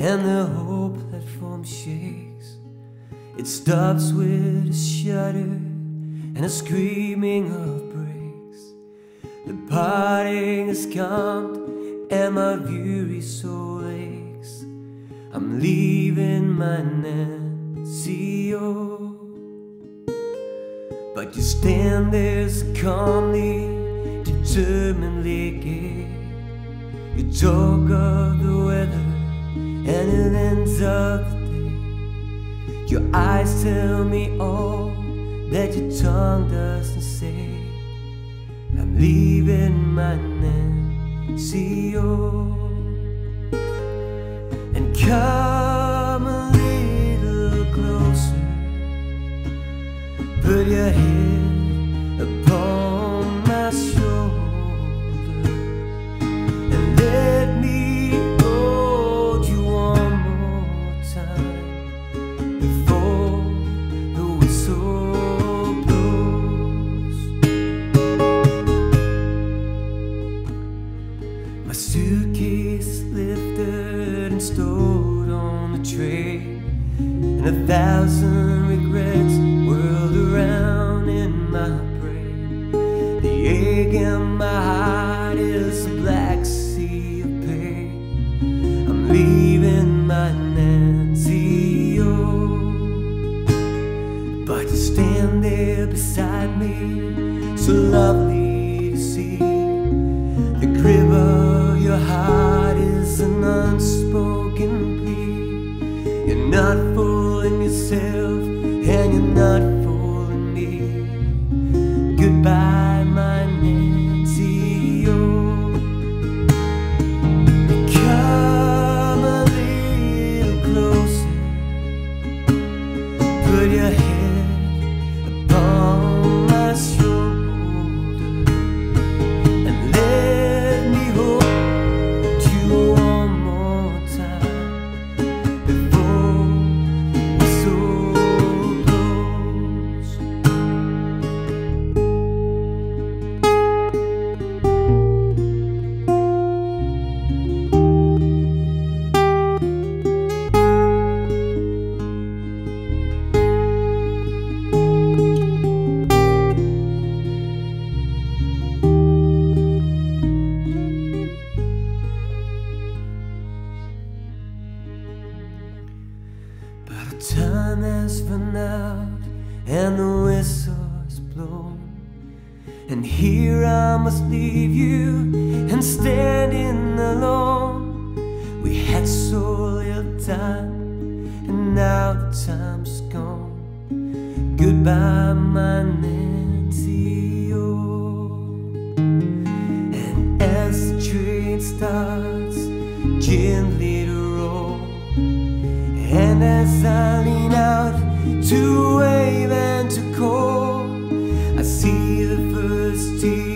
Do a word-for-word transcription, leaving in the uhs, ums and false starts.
and the whole platform shakes. It stops with a shudder and a screaming of brakes. The parting has come and my weary soul aches. I'm leaving my Nancy, oh. But you stand there so calmly, determinedly gay. You talk of the weather and events of the day. Your eyes tell me all that your tongue doesn't say. I'm leaving my Nancy, oh. And come a little closer, put your head upon my shoulder, and let me hold you one more time before the whistle blows. My suitcase lifted and stored on the tray, and a thousand regrets whirled around in my brain. The ache in my heart is a black sea of pain. I'm leaving my Nancy, oh. But you stand there beside me, so lovely to see. The grip of your heart is an unspoken plea. You're not fooling yourself, and you're not fooling me. Goodbye, my Nancy, oh. Come a little closer, put your head upon my shoulder, and let me hold you one more time before the whistle blows. But our time has run out and the whistle is blown, and here I must leave you and standing alone. We had so little time, and now the time's gone. Goodbye, my Nancy, oh. And as the train starts gently to roll, and as I lean out to wave and to call, I see the first tear